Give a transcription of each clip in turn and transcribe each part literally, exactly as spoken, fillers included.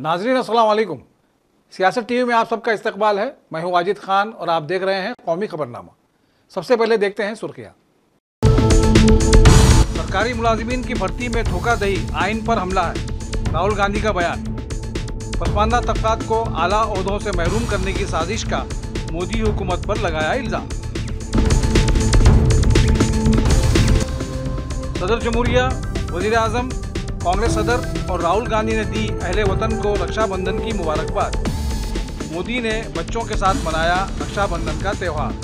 नाजरीन अस्सलाम वालेकुम। सियासत टीवी में आप सबका इस्तकबाल है। मैं हूं वाजिद खान और आप देख रहे हैं कौमी खबरनामा। सबसे पहले देखते हैं सुर्खियां। सरकारी मुलाजिमीन की भर्ती में धोखाधड़ी, आइन पर हमला है, राहुल गांधी का बयान। पसमानदा तबकात को आला ओहदों से महरूम करने की साजिश का मोदी हुकूमत पर लगाया इल्जाम। सदर जमहूरिया, वजीर आजम, कांग्रेस सदर और राहुल गांधी ने दी अहले वतन को रक्षाबंधन की मुबारकबाद। मोदी ने बच्चों के साथ मनाया रक्षाबंधन का त्यौहार।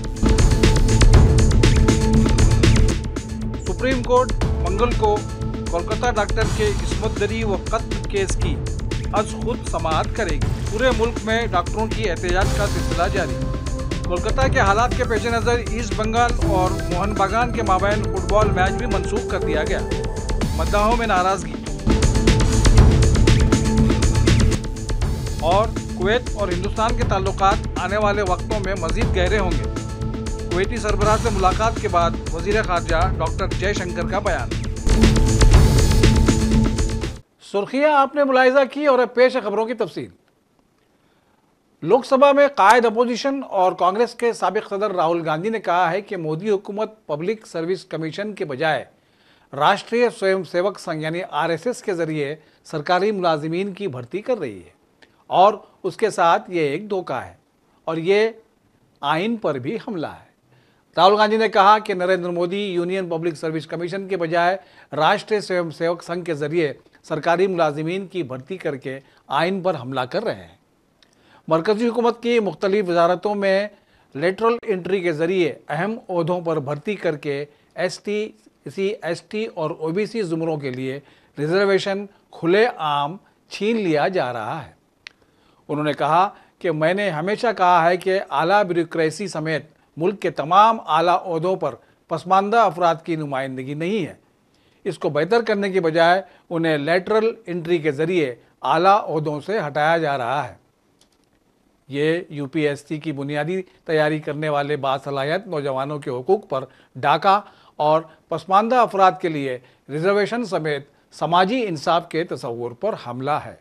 सुप्रीम कोर्ट मंगल को कोलकाता डॉक्टर के इस्मत दरी व कत्ल केस की अज खुद समाअत करेगी। पूरे मुल्क में डॉक्टरों की एहतजाज का सिलसिला जारी। कोलकाता के हालात के पेश नज़र ईस्ट बंगाल और मोहन बागान के माबैन फुटबॉल मैच भी मनसूख कर दिया गया। मद्दाहों में नाराजगी। और कुवैत और हिंदुस्तान के ताल्लुकात आने वाले वक्तों में मजीद गहरे होंगे। कुवैती सरबराह से मुलाकात के बाद वजीर खारजा डॉक्टर जयशंकर का बयान। सुर्खियां आपने मुलाहिजा की और अब पेश खबरों की तफसील। लोकसभा में कायद अपोजिशन और कांग्रेस के साबिक सदर राहुल गांधी ने कहा है कि मोदी हुकूमत पब्लिक सर्विस कमीशन के बजाय राष्ट्रीय स्वयंसेवक संघ यानी आर एस एस के जरिए सरकारी मुलाजिमीन की भर्ती कर रही है और उसके साथ ये एक धोखा है और ये आइन पर भी हमला है। राहुल गांधी ने कहा कि Narendra Modi union public service commission के बजाय राष्ट्रीय स्वयंसेवक संघ के जरिए सरकारी मुलाजिमीन की भर्ती करके आइन पर हमला कर रहे हैं। मरकजी हुकूमत की मुख्तलिफ वजारतों में लेटरल एंट्री के जरिए अहम ओहदों पर भर्ती करके S T C S T और ओ बी सी जुमरों के लिए रिजर्वेशन खुले आम छीन लिया जा रहा है। उन्होंने कहा कि मैंने हमेशा कहा है कि आला ब्यूरोक्रेसी समेत मुल्क के तमाम आला ओहदों पर पसमानदा अफराद की नुमाइंदगी नहीं है। इसको बेहतर करने की बजाय उन्हें लेटरल एंट्री के ज़रिए आला ओहदों से हटाया जा रहा है। ये यू पी एस सी की बुनियादी तैयारी करने वाले बासलाहियत नौजवानों के हुकूक पर डाका और पसमानदा अफराद के लिए रिजर्वेशन समेत समाजी इंसाफ के तस्वुर पर हमला है।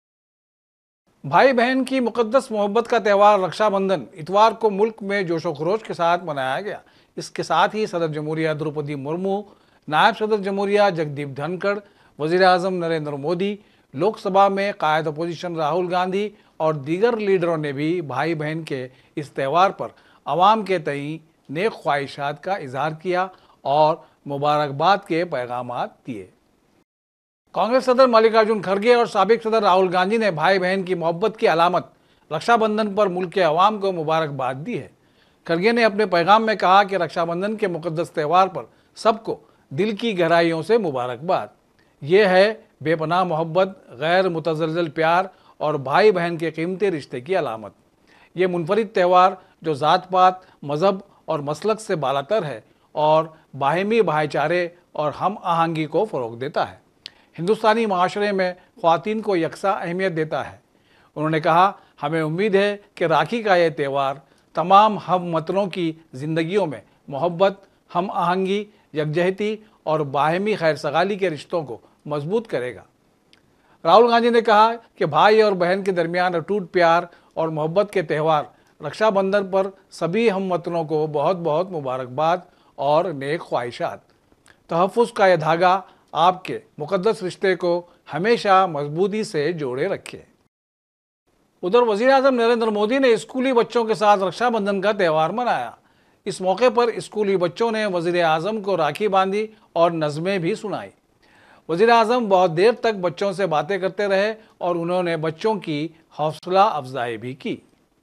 भाई बहन की मुक़द्दस मोहब्बत का त्यौहार रक्षाबंधन इतवार को मुल्क में जोशो खरोश के साथ मनाया गया। इसके साथ ही सदर जमहूरिया द्रौपदी मुर्मू, नायब सदर जमहूरिया जगदीप धनखड़, वज़ीर आज़म नरेंद्र मोदी, लोकसभा में कायद अपोजिशन राहुल गांधी और दीगर लीडरों ने भी भाई बहन के इस त्यौहार पर अवाम के तई नेक ख्वाहिशात का इजहार किया और मुबारकबाद के पैगामात दिए। कांग्रेस सदर मल्लिकार्जुन खड़गे और साबिक सदर राहुल गांधी ने भाई बहन की मोहब्बत की अलामत रक्षाबंधन पर मुल्क के अवाम को मुबारकबाद दी है। खड़गे ने अपने पैगाम में कहा कि रक्षाबंधन के मुक़द्दस त्यौहार पर सबको दिल की गहराइयों से मुबारकबाद। ये है बेपनाह मोहब्बत, गैर मुतज़लज़ल प्यार और भाई बहन के कीमती रिश्ते की अलामत। ये मुनफरिद त्यौहार जो ज़ात पात, मज़हब और मसलक से बालातर है और बाहिमी भाईचारे और हम आहंगी को फ़रोग़ देता है, हिंदुस्तानी माशरे में ख़वातीन को यकसा अहमियत देता है। उन्होंने कहा, हमें उम्मीद है कि राखी का यह त्यौहार तमाम हम वतनों की ज़िंदगियों में मोहब्बत, हम आहंगी, यकजहती और बाहिमी खैर सगाली के रिश्तों को मजबूत करेगा। राहुल गांधी ने कहा कि भाई और बहन के दरमियान अटूट प्यार और मोहब्बत के त्यौहार रक्षाबंधन पर सभी हम वतनों को बहुत बहुत मुबारकबाद और नेक ख्वाहिशात। तहफ़्फ़ुज़ का यह धागा आपके मुक़द्दस रिश्ते को हमेशा मजबूती से जोड़े रखे। उधर वज़ीर आज़म नरेंद्र मोदी ने स्कूली बच्चों के साथ रक्षाबंधन का त्यौहार मनाया। इस मौके पर स्कूली बच्चों ने वज़ीर आज़म को राखी बांधी और नज़में भी सुनाई। वज़ीर आज़म बहुत देर तक बच्चों से बातें करते रहे और उन्होंने बच्चों की हौसला अफजाई भी की।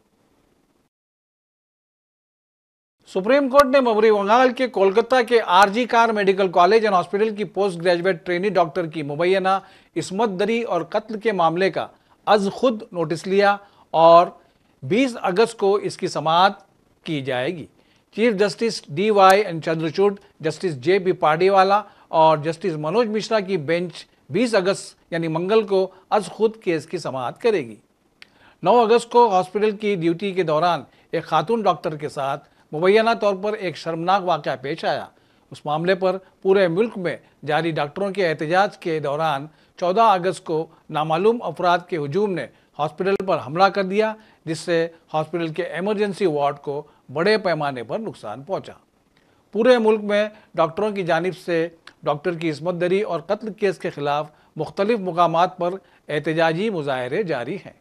सुप्रीम कोर्ट ने मगरबी बंगाल के कोलकाता के R G Kar medical college and hospital की पोस्ट ग्रेजुएट ट्रेनी डॉक्टर की मुबैना इस्मत दरी और कत्ल के मामले का अज खुद नोटिस लिया और बीस अगस्त को इसकी समाअत की जाएगी। Chief justice D Y N Chandrachud, justice J P Pardiwala और जस्टिस मनोज मिश्रा की बेंच बीस अगस्त यानी मंगल को अज खुद केस की समाअत करेगी। नौ अगस्त को हॉस्पिटल की ड्यूटी के दौरान एक खातून डॉक्टर के साथ मुबैना तौर पर एक शर्मनाक वाक़या पेश आया। उस मामले पर पूरे मुल्क में जारी डॉक्टरों के एहतजाज के दौरान चौदह अगस्त को नामालूम अफराद के हुजूम ने हॉस्पिटल पर हमला कर दिया, जिससे हॉस्पिटल के इमरजेंसी वार्ड को बड़े पैमाने पर नुकसान पहुंचा। पूरे मुल्क में डॉक्टरों की जानिब से डॉक्टर की इस्मतदरी और कत्ल केस के खिलाफ मुख्तलिफ मुकामात पर एहतजाजी मुजाहरे जारी हैं।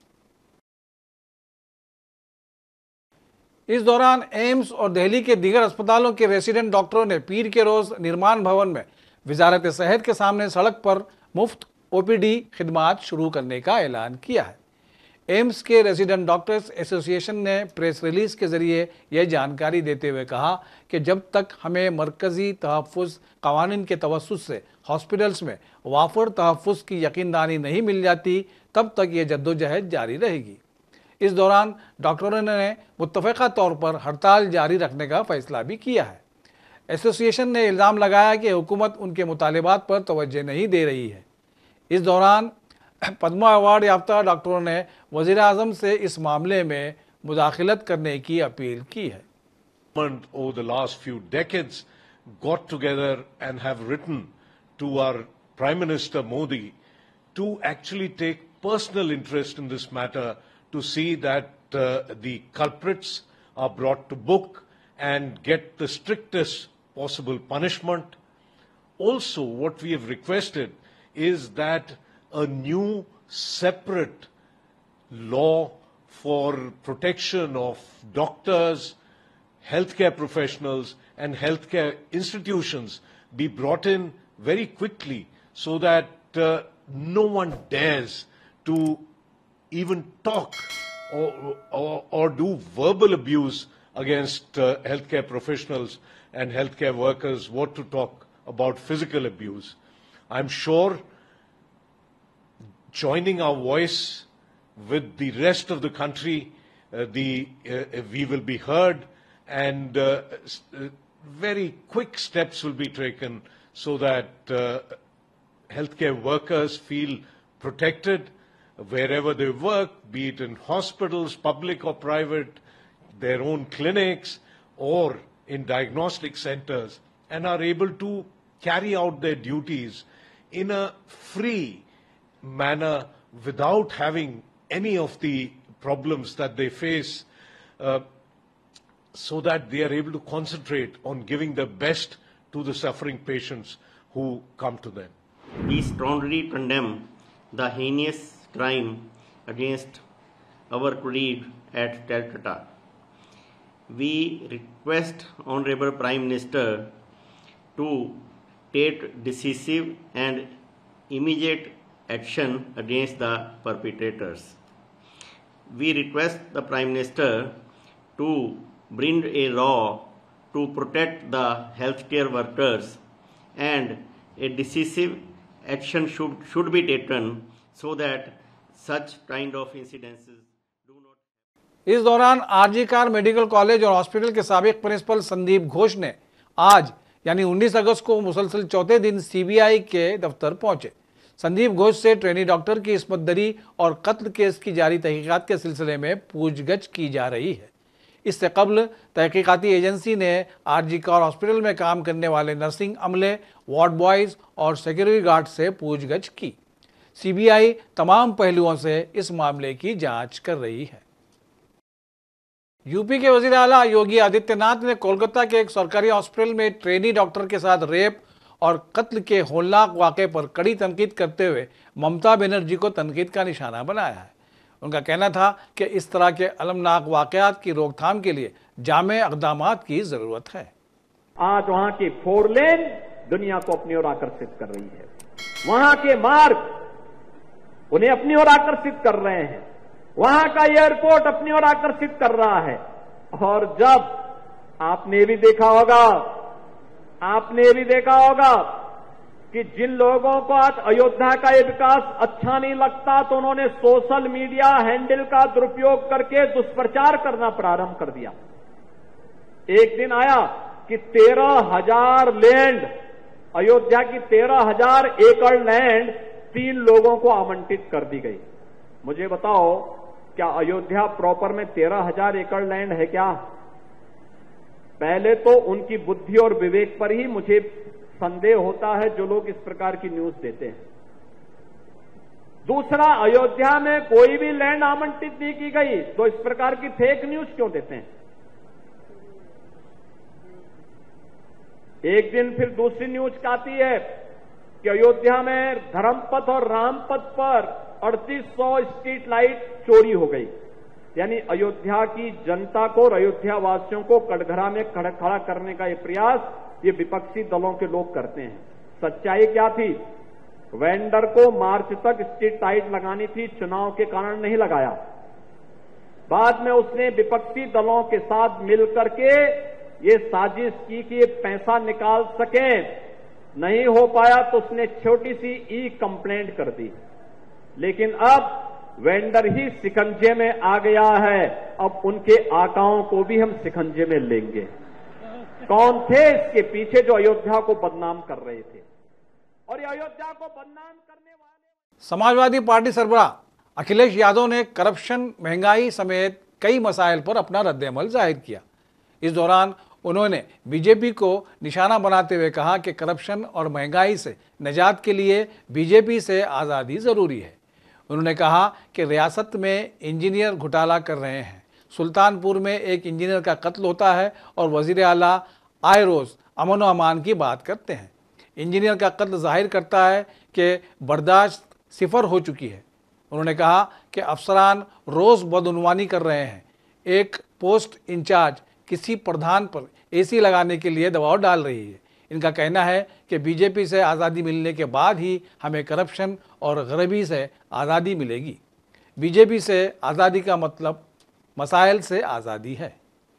इस दौरान एम्स और दिल्ली के दीगर अस्पतालों के रेसिडेंट डॉक्टरों ने पीर के रोज निर्माण भवन में वजारत सेहत के सामने सड़क पर मुफ्त ओपीडी खिदमात शुरू करने का ऐलान किया है। एम्स के रेसिडेंट डॉक्टर्स एसोसिएशन ने प्रेस रिलीज के जरिए यह जानकारी देते हुए कहा कि जब तक हमें मरकजी तहफ़्फ़ुज़ कवानीन के तवस्सुत से हॉस्पिटल्स में वाफर तहफ़्फ़ुज़ की यकीनदानी नहीं मिल जाती, तब तक ये जद्दोजहद जारी रहेगी। इस दौरान डॉक्टरों ने मुत्तफ़क़ा तौर पर हड़ताल जारी रखने का फैसला भी किया है। एसोसिएशन ने इल्ज़ाम लगाया कि हुकूमत उनके मुतालिबात पर तवज्जो नहीं दे रही है। इस दौरान पद्मा अवार्ड याफ्ता डॉक्टरों ने वज़ीर आज़म से इस मामले में मुदाखलत करने की अपील की है। Over the last few decades got together and have written to our Prime Minister Modi to actually take personal interest in this matter, to see that uh, the culprits are brought to book and get the strictest possible punishment. Also, what we have requested is that a new separate law for protection of doctors, healthcare professionals and healthcare institutions be brought in very quickly, so that uh, no one dares to even talk or, or, or do verbal abuse against uh, healthcare professionals and healthcare workers, what to talk about physical abuse. I'm sure joining our voice with the rest of the country, uh, the, uh, we will be heard, and uh, uh, very quick steps will be taken so that uh, healthcare workers feel protected wherever they work, be it in hospitals, public or private, their own clinics, or in diagnostic centers, and are able to carry out their duties in a free manner without having any of the problems that they face, uh, so that they are able to concentrate on giving the best to the suffering patients who come to them. We strongly condemn the heinous crime against our colleague at Calcutta. We request Honorable Prime Minister to take decisive and immediate action against the perpetrators. We request the Prime Minister to bring a law to protect the healthcare workers, and a decisive action should, should be taken so that such kind of incidences do not. इस दौरान RG Kar medical college और hospital के साबिक principal Sandeep Ghosh ने आज यानी उन्नीस अगस्त को मुसलसल चौथे दिन सीबीआई के दफ्तर पहुंचे। संदीप घोष से ट्रेनी डॉक्टर की इस्मतदरी और कत्ल केस की जारी तहकीकात के सिलसिले में पूछगछ की जा रही है। इससे कबल तहकीकाती एजेंसी ने आरजी कार हॉस्पिटल में काम करने वाले नर्सिंग अमले, वार्ड बॉयज और सिक्योरिटी गार्ड से पूछगछ की। सीबीआई तमाम पहलुओं से इस मामले की जांच कर रही है। यूपी के वजीर आला योगी आदित्यनाथ ने कोलकाता के एक सरकारी हॉस्पिटल में ट्रेनी डॉक्टर के साथ रेप और कत्ल के होलनाक वाक़े पर कड़ी तनकीद करते हुए ममता बनर्जी को तनकीद का निशाना बनाया है। उनका कहना था कि इस तरह के अलमनाक वाक़यात की रोकथाम के लिए जामे इक़दामात की जरूरत है। आज वहां की फोर लेन दुनिया को अपनी ओर आकर्षित कर रही है, वहां के मार्ग उन्हें अपनी ओर आकर्षित कर रहे हैं, वहां का एयरपोर्ट अपनी ओर आकर्षित कर रहा है। और जब आपने भी देखा होगा आपने भी देखा होगा कि जिन लोगों को आज अयोध्या का ये विकास अच्छा नहीं लगता, तो उन्होंने सोशल मीडिया हैंडल का दुरुपयोग करके दुष्प्रचार करना प्रारंभ कर दिया। एक दिन आया कि तेरह हजार लैंड, अयोध्या की तेरह हजार एकड़ लैंड तीन लोगों को आवंटित कर दी गई। मुझे बताओ, क्या अयोध्या प्रॉपर में तेरह हजार एकड़ लैंड है क्या? पहले तो उनकी बुद्धि और विवेक पर ही मुझे संदेह होता है जो लोग इस प्रकार की न्यूज देते हैं। दूसरा, अयोध्या में कोई भी लैंड आवंटित नहीं की गई, तो इस प्रकार की फेक न्यूज क्यों देते हैं? एक दिन फिर दूसरी न्यूज आती है कि अयोध्या में धर्मपथ और रामपथ पर अड़तीस सौ स्ट्रीट लाइट चोरी हो गई। यानी अयोध्या की जनता को और अयोध्या वासियों को कटघरा में खड़ा करने का ये प्रयास ये विपक्षी दलों के लोग करते हैं। सच्चाई क्या थी? वेंडर को मार्च तक स्ट्रीट लाइट लगानी थी, चुनाव के कारण नहीं लगाया। बाद में उसने विपक्षी दलों के साथ मिलकर के ये साजिश की कि ये पैसा निकाल सके, नहीं हो पाया तो उसने छोटी सी ई कंप्लेंट कर दी। लेकिन अब वेंडर ही शिकंजे में आ गया है, अब उनके आकाओं को भी हम शिकंजे में लेंगे। कौन थे इसके पीछे जो अयोध्या को बदनाम कर रहे थे? और ये अयोध्या को बदनाम करने वाले समाजवादी पार्टी सरबराह अखिलेश यादव ने करप्शन, महंगाई समेत कई मसाइल पर अपना रद्द-ए-अमल जाहिर किया। इस दौरान उन्होंने बीजेपी को निशाना बनाते हुए कहा कि करप्शन और महंगाई से निजात के लिए बीजेपी से आज़ादी ज़रूरी है। उन्होंने कहा कि रियासत में इंजीनियर घोटाला कर रहे हैं, सुल्तानपुर में एक इंजीनियर का कत्ल होता है और वज़ीर आला आए रोज़ अमन व अमान की बात करते हैं। इंजीनियर का कत्ल जाहिर करता है कि बर्दाश्त सिफर हो चुकी है। उन्होंने कहा कि अफसरान रोज़ बदउनवानी कर रहे हैं। एक पोस्ट इंचार्ज किसी प्रधान पर एसी लगाने के लिए दबाव डाल रही है। इनका कहना है कि बीजेपी से आज़ादी मिलने के बाद ही हमें करप्शन और गरीबी से आज़ादी मिलेगी। बीजेपी से आज़ादी का मतलब मसाइल से आज़ादी है।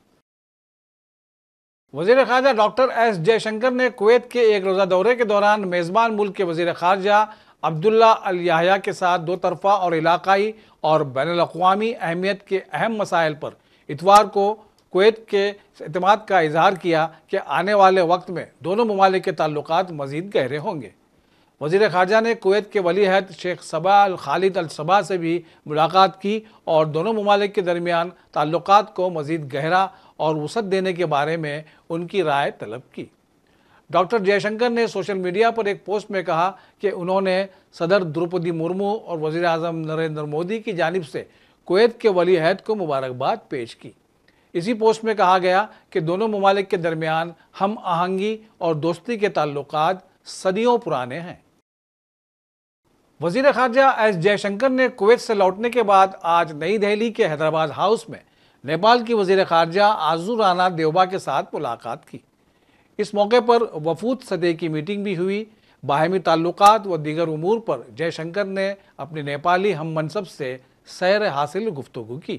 वज़ीर ख़ारजा डॉक्टर एस जयशंकर ने कुवैत के एक रोज़ा दौरे के दौरान मेज़बान मुल्क के वज़ीर ख़ारजा अब्दुल्ला अल याह्या के साथ दो तरफ़ा और इलाक़ाई और बैनुल-अक़वामी अहमियत के अहम मसाइल पर इतवार को कुवैत के एतमाद का इजहार किया कि आने वाले वक्त में दोनों ममालिक के ताल्लुकात मज़ीद गहरे होंगे। वज़ीर ख़ारजा ने कुवैत के वली अहद शेख सबा अल खालिद अल सबा से भी मुलाकात की और दोनों ममालिक के दरमियान ताल्लुकात को मज़ीद गहरा और वसअत देने के बारे में उनकी राय तलब की। डॉक्टर जयशंकर ने सोशल मीडिया पर एक पोस्ट में कहा कि उन्होंने सदर द्रौपदी मुर्मू और वज़ीर आज़म नरेंद्र मोदी की जानिब से कुवैत के वली अहद को मुबारकबाद पेश की। इसी पोस्ट में कहा गया कि दोनों ममालिक के दरमियान हम आहंगी और दोस्ती के ताल्लुकात सदियों पुराने हैं। वज़ीर ख़ारजा एस जयशंकर ने कुवैत से लौटने के बाद आज नई दिल्ली के हैदराबाद हाउस में नेपाल की वज़ीर ख़ारजा आज़ू राना देवबा के साथ मुलाकात की। इस मौके पर वफूद सतह की मीटिंग भी हुई। बाहमी ताल्लुकात व दीगर उमूर पर जयशंकर ने अपने नेपाली हम मनसब से सैर हासिल गुफ्तगू की।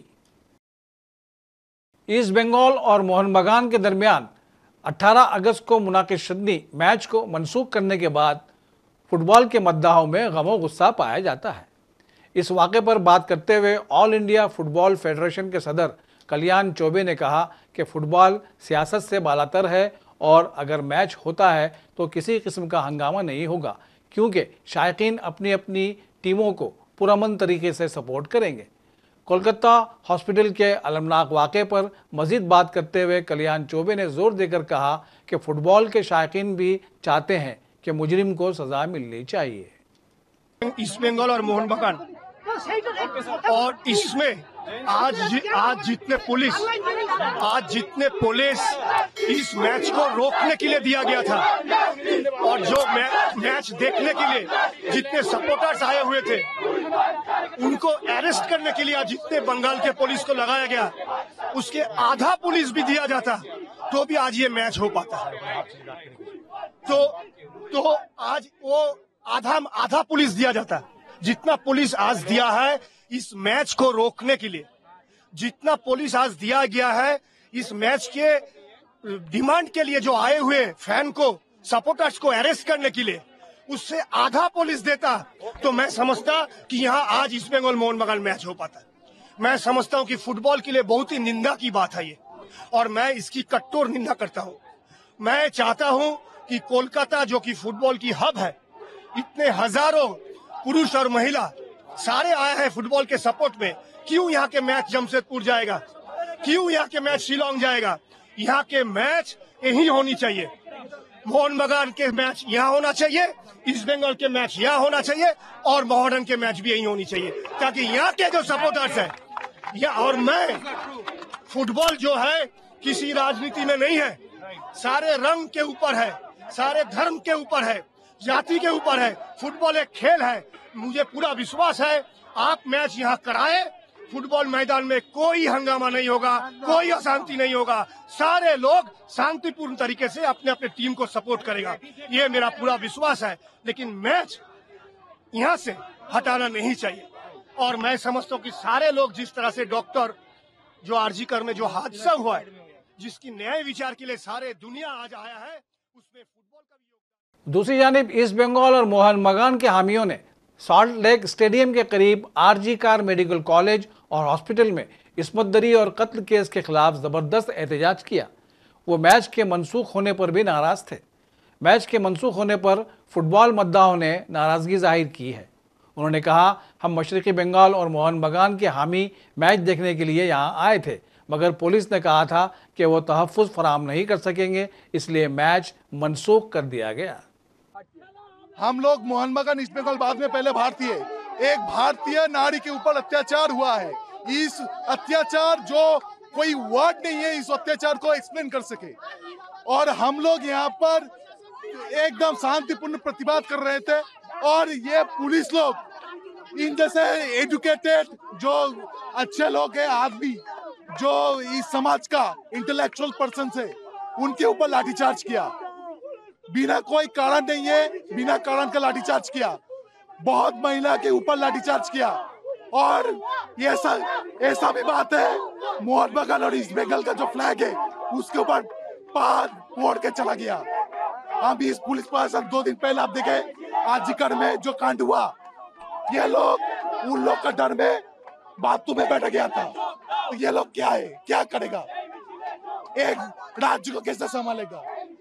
ईस्ट बंगाल और मोहन बगान के दरमियान अठारह अगस्त को मुनाकिद शदनी मैच को मनसूख करने के बाद फुटबॉल के मद्दाहों में गमो गुस्सा पाया जाता है। इस वाक़े पर बात करते हुए ऑल इंडिया फुटबॉल फेडरेशन के सदर कल्याण चौबे ने कहा कि फ़ुटबॉल सियासत से बालातर है और अगर मैच होता है तो किसी किस्म का हंगामा नहीं होगा, क्योंकि शायकीन अपनी अपनी टीमों को पुरअमन तरीके से सपोर्ट करेंगे। कोलकाता हॉस्पिटल के अलमनाक वाक़े पर मज़ीद बात करते हुए कल्याण चौबे ने जोर देकर कहा कि फ़ुटबॉल के शायकीन भी चाहते हैं कि मुजरिम को सज़ा मिलनी चाहिए। ईस्ट बंगाल और मोहन बगान और इसमें आज जि, आज जितने पुलिस आज जितने पुलिस इस मैच को रोकने के लिए दिया गया था और जो मै, मैच देखने के लिए जितने सपोर्टर्स आए हुए थे उनको अरेस्ट करने के लिए आज जितने बंगाल के पुलिस को लगाया गया उसके आधा पुलिस भी दिया जाता तो भी आज ये मैच हो पाता। तो तो आज वो आधा आधा पुलिस दिया जाता। जितना पुलिस आज दिया है इस मैच को रोकने के लिए, जितना पुलिस आज दिया गया है इस मैच के डिमांड के लिए जो आए हुए फैन को सपोर्टर्स को अरेस्ट करने के लिए, उससे आधा पुलिस देता तो मैं समझता कि यहाँ आज ईस्ट बंगाल मोहन बगान मैच हो पाता। मैं समझता हूँ कि फुटबॉल के लिए बहुत ही निंदा की बात है ये, और मैं इसकी कट्टर निंदा करता हूँ। मैं चाहता हूँ कि कोलकाता जो कि फुटबॉल की हब है, इतने हजारों पुरुष और महिला सारे आए हैं फुटबॉल के सपोर्ट में, क्यों यहाँ के मैच जमशेदपुर जाएगा, क्यों यहाँ के मैच शिलोंग जाएगा, यहाँ के मैच यही होनी चाहिए। मोहन बगान के मैच यहाँ होना चाहिए, ईस्ट बंगाल के मैच यहाँ होना चाहिए और मोहन के मैच भी यही होनी चाहिए, ताकि यहाँ के जो सपोर्टर्स है या और मैं फुटबॉल जो है किसी राजनीति में नहीं है, सारे रंग के ऊपर है, सारे धर्म के ऊपर है, जाति के ऊपर है। फुटबॉल एक खेल है। मुझे पूरा विश्वास है आप मैच यहाँ कराए, फुटबॉल मैदान में कोई हंगामा नहीं होगा, कोई अशांति नहीं होगा, सारे लोग शांतिपूर्ण तरीके से अपने अपने टीम को सपोर्ट करेगा, ये मेरा पूरा विश्वास है। लेकिन मैच यहाँ से हटाना नहीं चाहिए। और मैं समझता हूँ कि सारे लोग जिस तरह से डॉक्टर जो आरजी कर में जो हादसा हुआ है, जिसकी न्याय विचार के लिए सारे दुनिया आज आया है, उसमें फुटबॉल का भी। दूसरी जानिब ईस्ट बंगाल और मोहन बगान के हामियों ने सॉल्ट लेक स्टेडियम के करीब आरजी कार मेडिकल कॉलेज और हॉस्पिटल में इस्मत दरी और कत्ल केस के खिलाफ जबरदस्त एहतजाज किया। वो मैच के मनसूख होने पर भी नाराज थे। मैच के मनसूख होने पर फुटबॉल मद्दाहों ने नाराजगी जाहिर की है। उन्होंने कहा, हम मशरक़ी बंगाल और मोहन बगान के हामी मैच देखने के लिए यहाँ आए थे, मगर पुलिस ने कहा था कि वो तहफ़्फ़ुज़ फराहम नहीं कर सकेंगे, इसलिए मैच मनसूख कर दिया गया। हम लोग मोहन बगान ईस्ट बंगाल बाद में पहले भारतीय, एक भारतीय नारी के ऊपर अत्याचार हुआ है। इस अत्याचार जो कोई वर्ड नहीं है इस अत्याचार को एक्सप्लेन कर सके, और हम लोग यहाँ पर एकदम शांतिपूर्ण प्रतिवाद कर रहे थे। और ये पुलिस लोग इन जैसे एजुकेटेड जो अच्छे लोग हैं, आदमी जो इस समाज का इंटेलेक्चुअल पर्सन है, उनके ऊपर लाठीचार्ज किया। बिना कोई कारण नहीं है, बिना कारण का लाठीचार्ज किया। बहुत महिला के ऊपर लाठीचार्ज किया। और ये ऐसा ऐसा भी बात है, मोहन बगान और ईस्ट बंगाल का जो फ्लैग है उसके ऊपर पार फोड़ के चला गया। हम इस पुलिस प्रशासन दो दिन पहले आप देखे आजीकर में जो कांड हुआ, ये लोग उन लोग का डर में बाथरूम में बैठ गया था। तो ये लोग क्या है, क्या करेगा? एक राज्य को कैसे संभालेगा,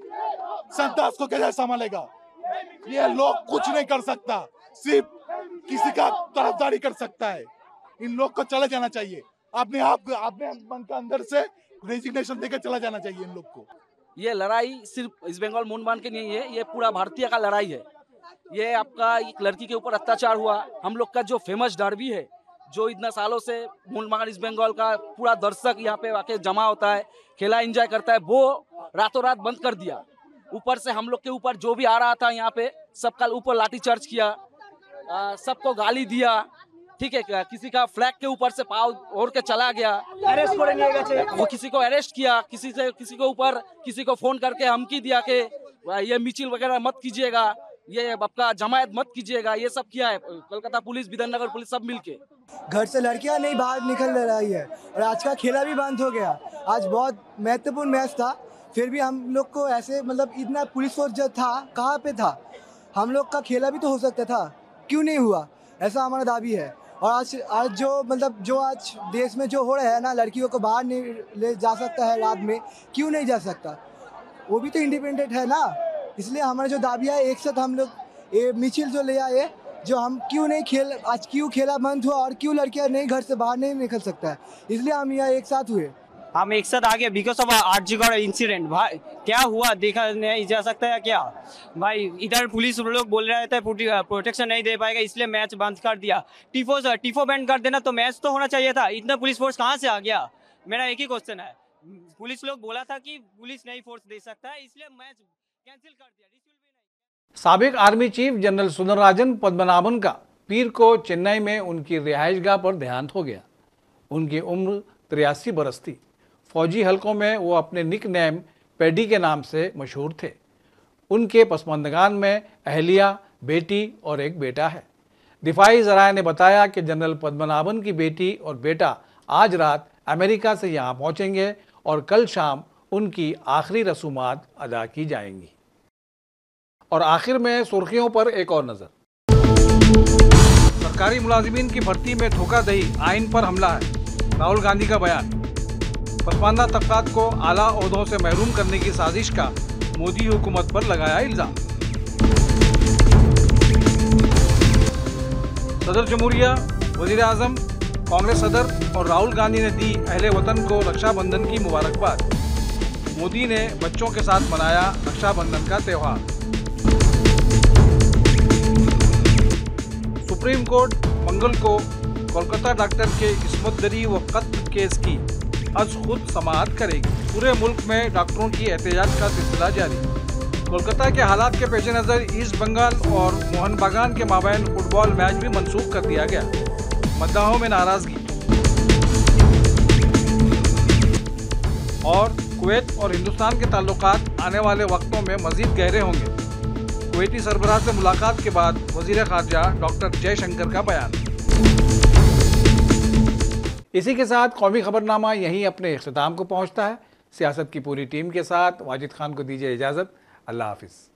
संतास को कैसे संभालेगा? ये लोग कुछ नहीं कर सकता, सिर्फ किसी का तरफदारी कर सकता है। इन लोग को चले जाना चाहिए, अपने आप अपने मन का अंदर से रेजिग्नेशन देकर चला जाना चाहिए इन लोग को। ये लड़ाई सिर्फ ईस्ट बंगाल मोहन बगान की नहीं है, ये पूरा भारतीय का लड़ाई है। ये आपका एक लड़की के ऊपर अत्याचार हुआ, हम लोग का जो फेमस डर्बी है, जो इतना सालों से मोहन बगान ईस्ट बंगाल का पूरा दर्शक यहाँ पे आके जमा होता है, खेला एंजॉय करता है, वो रातों रात बंद कर दिया। ऊपर से हम लोग के ऊपर जो भी आ रहा था यहाँ पे सबका ऊपर लाठीचार्ज किया, सबको गाली दिया, ठीक है। किसी का फ्लैग के ऊपर से पाव ओढ़ के चला गया, अरेस्ट वो किसी को अरेस्ट किया, किसी से किसी को ऊपर किसी को फोन करके धमकी दिया कि ये मिचिल वगैरह मत कीजिएगा, ये आपका जमायत मत कीजिएगा, ये सब किया है कोलकाता पुलिस, विधाननगर पुलिस सब मिलके। घर से लड़कियां नहीं बाहर निकल रही है और आज का खेला भी बंद हो गया। आज बहुत महत्वपूर्ण मैच था, फिर भी हम लोग को ऐसे मतलब इतना पुलिस फोर्स जो था कहाँ पे था, हम लोग का खेला भी तो हो सकता था, क्यों नहीं हुआ, ऐसा हमारा दावी है। और आज आज जो मतलब जो आज देश में जो हो रहा है ना, लड़कियों को बाहर नहीं ले जा सकता है रात में, क्यों नहीं जा सकता, वो भी तो इंडिपेंडेंट है ना। इसलिए हमारा जो दावी है एक साथ हम लोग ये मिचिल जो ले आए, जो हम क्यों नहीं खेल आज क्यों खेला बंद हुआ और क्यों लड़कियां नहीं घर से बाहर नहीं निकल सकता है, इसलिए हम यहाँ एक साथ हुए। हम एक साथ आ गए बिकॉज ऑफ आरजी का इंसिडेंट। भाई क्या हुआ देखा नहीं जा सकता है क्या भाई, इधर पुलिस लोग बोल रहे थे प्रोटेक्शन नहीं दे पाएगा इसलिए मैच बंद कर दिया। टीफो टीफो बैंड कर देना तो मैच तो होना चाहिए था, इतना पुलिस फोर्स कहाँ से आ गया? मेरा एक ही क्वेश्चन है, पुलिस लोग बोला था कि पुलिस नहीं फोर्स दे सकता है इसलिए मैच कैंसिल कर दिया। साबिक army chief general Sundararajan Padmanabhan का पीर को चेन्नई में उनकी रिहाइशगाह पर देहांत हो गया। उनकी उम्र तिरासी बरस थी। फौजी हलकों में वो अपने निक नेम पेडी के नाम से मशहूर थे। उनके पसमंदगान में अहलिया, बेटी और एक बेटा है। दिफाई ज़राए ने बताया कि जनरल पद्मनाभन की बेटी और बेटा आज रात अमेरिका से यहाँ पहुँचेंगे और कल शाम उनकी आखिरी रसूमात अदा की जाएंगी। और आखिर में सुर्खियों पर एक और नजर। सरकारी मुलाजिमीन की भर्ती में धोखाधड़ी, आइन पर हमला है, राहुल गांधी का बयान। पसमानदा तबकात को आला ओहदों से महरूम करने की साजिश का मोदी हुकूमत पर लगाया इल्जाम। सदर जमहूरिया, वजीर आजम, कांग्रेस सदर और राहुल गांधी ने दी अहले वतन को रक्षाबंधन की मुबारकबाद। मोदी ने बच्चों के साथ मनाया रक्षाबंधन का त्यौहार। सुप्रीम कोर्ट मंगल को कोलकाता डॉक्टर के इस्मत दरी व कत्ल केस की आज खुद समाअत करेगी। पूरे मुल्क में डॉक्टरों की एहतजाज का सिलसिला जारी। कोलकाता के हालात के पेश नज़र ईस्ट बंगाल और मोहन बागान के माबैन फुटबॉल मैच भी मंसूख कर दिया गया। मद्दाहों में नाराजगी। और कुवैत और हिंदुस्तान के ताल्लुकात आने वाले वक्तों में मजीद गहरे होंगे। कुवैती सरबराह से मुलाकात के बाद वजीर खारजा डॉक्टर जयशंकर का बयान। इसी के साथ कौमी खबरनामा यहीं अपने इख्तिताम को पहुंचता है। सियासत की पूरी टीम के साथ वाजिद खान को दीजिए इजाज़त। अल्लाह हाफिज़।